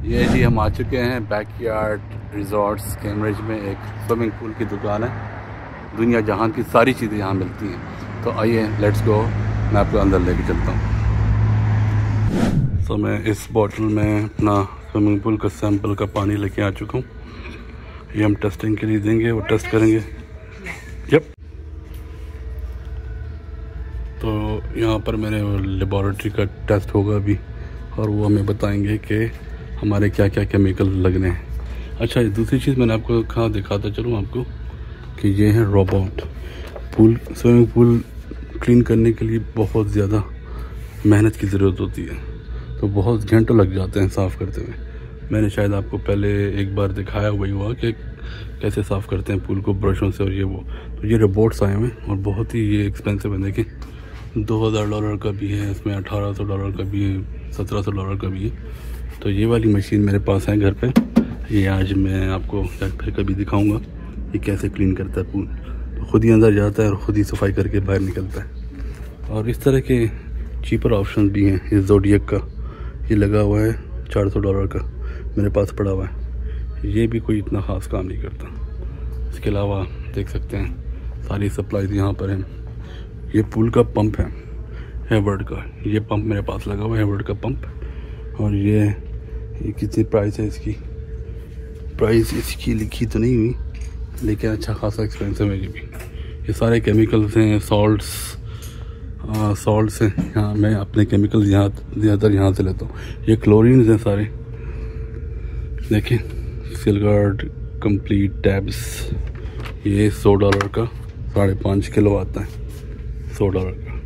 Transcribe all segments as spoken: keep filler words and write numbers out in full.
ये जी हम आ चुके हैं बैकयार्ड रिजॉर्ट्स कैम्ब्रिज में। एक स्विमिंग पूल की दुकान है। दुनिया जहान की सारी चीज़ें यहाँ मिलती हैं। तो आइए लेट्स गो, मैं आपको अंदर लेके चलता हूँ। तो मैं इस बॉटल में अपना स्विमिंग पूल का सैंपल का पानी लेके आ चुका हूँ। ये हम टेस्टिंग के लिए देंगे और टेस्ट करेंगे। यप। तो यहाँ पर मेरे लेबॉरेटरी का टेस्ट होगा अभी, और वो हमें बताएंगे कि हमारे क्या क्या केमिकल लगने हैं। अच्छा, दूसरी चीज़ मैंने आपको कहाँ दिखाता चलूँ आपको कि ये है robot. Pool swimming pool clean करने के लिए बहुत ज़्यादा मेहनत की ज़रूरत होती है, तो बहुत घंटों लग जाते हैं साफ़ करते हुए। मैंने शायद आपको पहले एक बार दिखाया हुआ ही हुआ कि कैसे साफ़ करते हैं पूल को ब्रशों से और ये वो। तो ये रोबोट्स आए हुए हैं और बहुत ही ये एक्सपेंसिव है। देखें, दो हज़ार डॉलर का भी है इसमें, अठारह सौ डॉलर का भी है, सत्रह सौ डॉलर का भी है। तो ये वाली मशीन मेरे पास है घर पे। ये आज मैं आपको फिर कभी दिखाऊंगा ये कैसे क्लीन करता है पूल। तो ख़ुद ही अंदर जाता है और ख़ुद ही सफाई करके बाहर निकलता है। और इस तरह के चीपर ऑप्शन भी हैं। इस ज़ोडिएक का ये लगा हुआ है चार सौ डॉलर का, मेरे पास पड़ा हुआ है। ये भी कोई इतना ख़ास काम नहीं करता। इसके अलावा देख सकते हैं सारी सप्लाईज यहाँ पर हैं। ये पूल का पंप है हेवर्ड का। ये पंप मेरे पास लगा हुआ है, हेवर्ड का पंप। और ये ये कितनी प्राइस है इसकी? प्राइस इसकी लिखी तो नहीं हुई, लेकिन अच्छा खासा एक्सपेंसिव है ये भी। ये सारे केमिकल्स हैं, सॉल्ट्स सॉल्ट्स हैं। यहाँ मैं अपने केमिकल्स यहाँ ज़्यादातर यहाँ से लेता हूँ। ये क्लोरीन्स हैं सारे। देखें, सिलगार्ड कंप्लीट टैब्स, ये सौ डॉलर का साढ़े पाँच किलो आता है, सौ डॉलर का।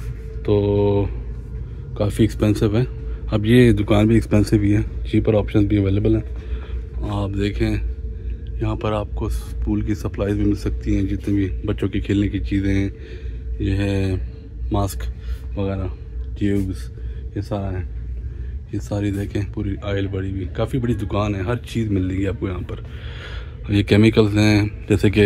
तो काफ़ी एक्सपेंसिव है। अब ये दुकान भी एक्सपेंसिव ही है, चीपर ऑप्शन भी अवेलेबल हैं। आप देखें यहाँ पर आपको पूल की सप्लाईज भी मिल सकती हैं, जितने भी बच्चों की खेलने की चीज़ें हैं। ये है मास्क वगैरह, ट्यूब्स, ये सारा है। ये सारी देखें पूरी आयल बड़ी हुई, काफ़ी बड़ी दुकान है। हर चीज़ मिल रही है आपको यहाँ पर। ये केमिकल्स हैं जैसे कि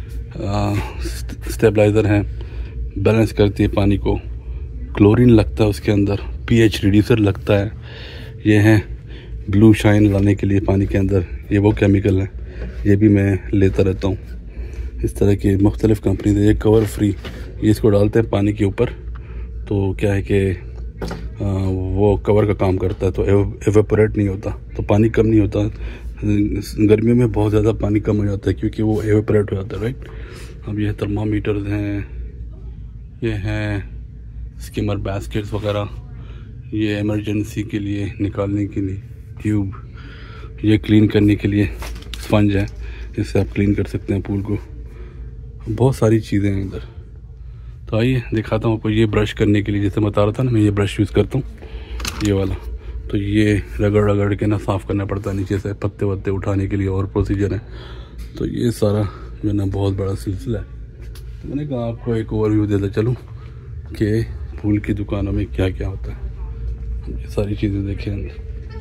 स्टेबलाइज़र हैं, बैलेंस करती है पानी को। क्लोरीन लगता है उसके अंदर, पीएच रिड्यूसर लगता है। ये है ब्लू शाइन लाने के लिए पानी के अंदर, ये वो केमिकल है। ये भी मैं लेता रहता हूँ। इस तरह की मुख्तलिफ़ कंपनी है। ये कवर फ्री, ये इसको डालते हैं पानी के ऊपर, तो क्या है कि वो कवर का काम करता है, तो एवेपोरेट नहीं होता, तो पानी कम नहीं होता। गर्मियों में बहुत ज़्यादा पानी कम हो जाता है क्योंकि वो एवेपोरेट हो जाता है, राइट। अब ये थर्मामीटर्स हैं, ये हैं स्किमर बास्केट्स वगैरह, ये इमरजेंसी के लिए निकालने के लिए ट्यूब, ये क्लीन करने के लिए स्पंज है, इससे आप क्लीन कर सकते हैं पूल को। बहुत सारी चीज़ें हैं इधर। तो आइए दिखाता हूँ आपको। ये ब्रश करने के लिए, जैसे बता रहा था ना, मैं ये ब्रश यूज़ करता हूँ, ये वाला। तो ये रगड़ रगड़ के ना साफ़ करना पड़ता है नीचे से, पत्ते वत्ते उठाने के लिए और प्रोसीजर है। तो ये सारा जो है ना बहुत बड़ा सिलसिला है। तो मैंने कहा आपको एक ओवरव्यू देता चलूँ कि फूल की दुकानों में क्या क्या होता है। ये सारी चीज़ें देखें अंदर।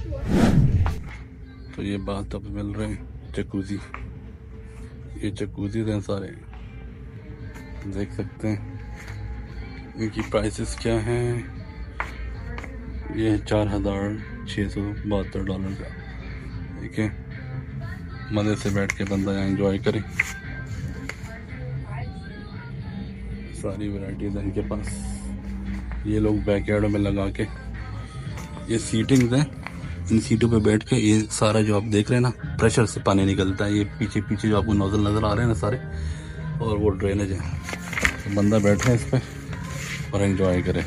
तो ये बात अब मिल रहे हैं जकूज़ी, ये जकूज़ी हैं सारे, देख सकते हैं। इनकी प्राइसेस क्या हैं? ये चार हज़ार छः सौ बहत्तर डॉलर का। ठीक है, मज़े से बैठ के बंदा यहाँ एंजॉय करे। सारी वैराइटीज़ हैं इनके पास। ये लोग बैकयार्डों में लगा के, ये सीटिंग्स हैं, इन सीटों पे बैठ के ये सारा जो आप देख रहे हैं ना, प्रेशर से पानी निकलता है। ये पीछे पीछे जो आपको नोजल नज़र आ रहे हैं ना सारे, और वो ड्रेनेज है। तो बंदा बैठे है इस पर और एंजॉय करे।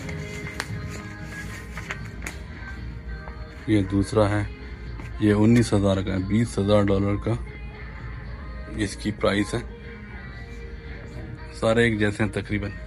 ये दूसरा है, ये उन्नीस हज़ार का है, बीस हज़ार डॉलर का इसकी प्राइस है। सारे एक जैसे हैं तकरीबन।